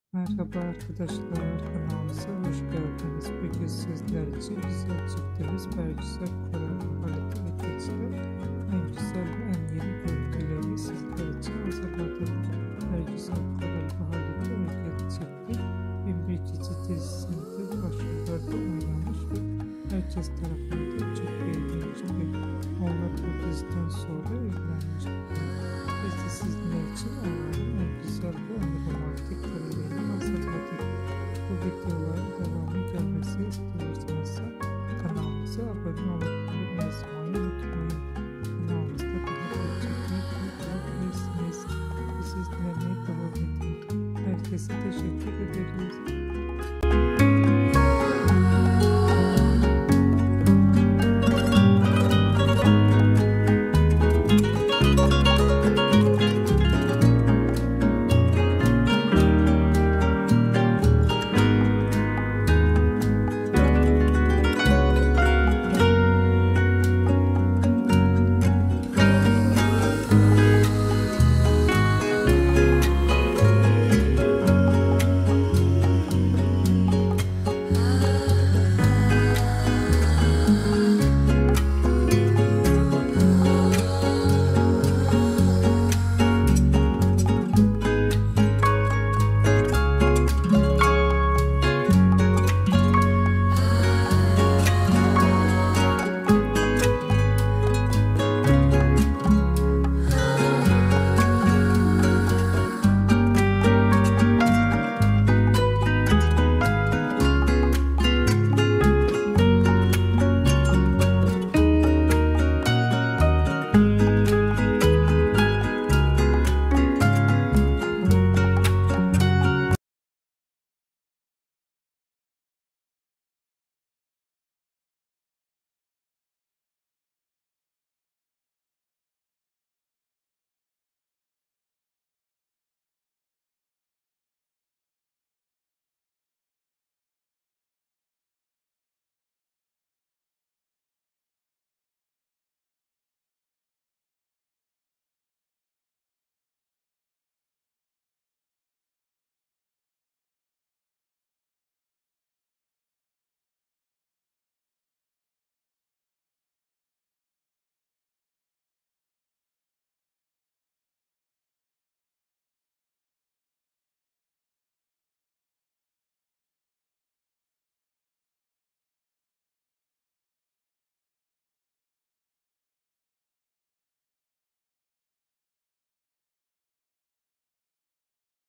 Merhaba arkadaşlar, kanalımıza hoş geldiniz. Bugün sizler için güzel çiftimiz Bergüzar Korel Halit Ergenc'le en güzel ve en yeni görüntülerini sizler için hazırladım. Bergüzar Korel Halit Ergenc çifti Bin Gece dizisinde başrollerde oynamış ve herkes tarafından çok beğenilmiştir. Onlar bu diziden sonra evlenmiştir. Biz de sizler için onların en güzel ve en romantik karelerini hazırladık. Bu videoların devamı gelmesi istiyorsanız kanalımıza abone olup yazmayı unutmayın. Kanalımızda daha gerçekten bulabilirsiniz. Bizi izlemeye devam edin. Herkese teşekkür ederiz.